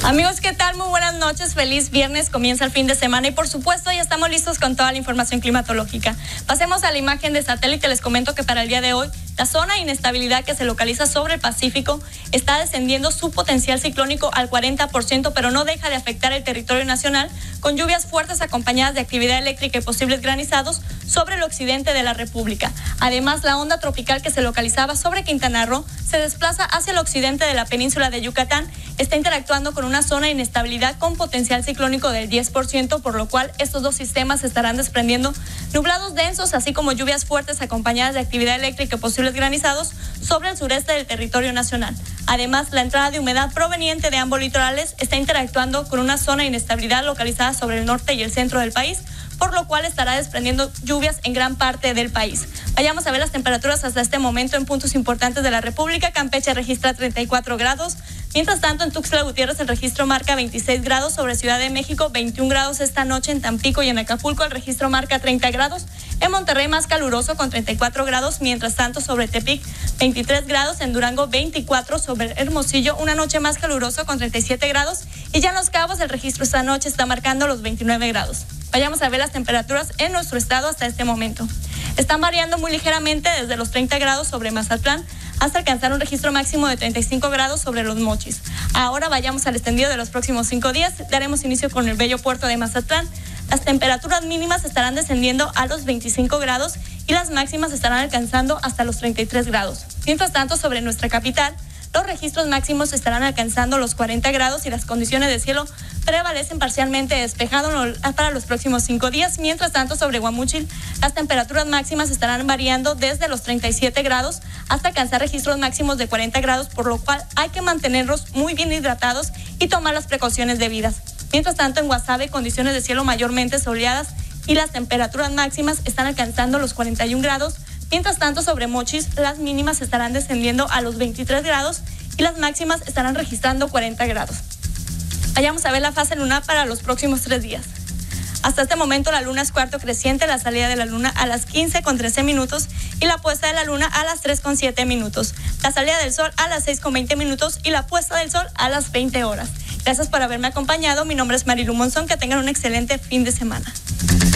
Amigos, ¿qué tal? Muy buenas noches, feliz viernes, comienza el fin de semana y por supuesto ya estamos listos con toda la información climatológica. Pasemos a la imagen de satélite, les comento que para el día de hoy la zona de inestabilidad que se localiza sobre el Pacífico está descendiendo su potencial ciclónico al 40%, pero no deja de afectar el territorio nacional con lluvias fuertes acompañadas de actividad eléctrica y posibles granizados sobre el occidente de la República. Además, la onda tropical que se localizaba sobre Quintana Roo se desplaza hacia el occidente de la península de Yucatán, está interactuando con una zona de inestabilidad con potencial ciclónico del 10%, por lo cual estos dos sistemas estarán desprendiendo nublados densos, así como lluvias fuertes acompañadas de actividad eléctrica y posibles granizados sobre el sureste del territorio nacional. Además, la entrada de humedad proveniente de ambos litorales está interactuando con una zona de inestabilidad localizada sobre el norte y el centro del país, por lo cual estará desprendiendo lluvias en gran parte del país. Vayamos a ver las temperaturas hasta este momento en puntos importantes de la República. Campeche registra 34 grados. Mientras tanto, en Tuxtla Gutiérrez el registro marca 26 grados, sobre Ciudad de México 21 grados esta noche, en Tampico y en Acapulco el registro marca 30 grados, en Monterrey más caluroso con 34 grados, mientras tanto sobre Tepic 23 grados, en Durango 24, sobre Hermosillo una noche más caluroso con 37 grados y ya en Los Cabos el registro esta noche está marcando los 29 grados. Vayamos a ver las temperaturas en nuestro estado hasta este momento. Están variando muy ligeramente desde los 30 grados sobre Mazatlán hasta alcanzar un registro máximo de 35 grados sobre Los Mochis. Ahora vayamos al extendido de los próximos 5 días. Daremos inicio con el bello puerto de Mazatlán. Las temperaturas mínimas estarán descendiendo a los 25 grados y las máximas estarán alcanzando hasta los 33 grados. Mientras tanto, sobre nuestra capital, los registros máximos estarán alcanzando los 40 grados y las condiciones de cielo prevalecen parcialmente despejado para los próximos 5 días. Mientras tanto, sobre Guamúchil, las temperaturas máximas estarán variando desde los 37 grados hasta alcanzar registros máximos de 40 grados, por lo cual hay que mantenerlos muy bien hidratados y tomar las precauciones debidas. Mientras tanto, en Guasave, condiciones de cielo mayormente soleadas y las temperaturas máximas están alcanzando los 41 grados. Mientras tanto, sobre Mochis, las mínimas estarán descendiendo a los 23 grados y las máximas estarán registrando 40 grados. Vayamos a ver la fase lunar para los próximos 3 días. Hasta este momento la luna es cuarto creciente, la salida de la luna a las 15:13 y la puesta de la luna a las 3:07. La salida del sol a las 6:20 y la puesta del sol a las 20 horas. Gracias por haberme acompañado. Mi nombre es Marilu Monzón. Que tengan un excelente fin de semana.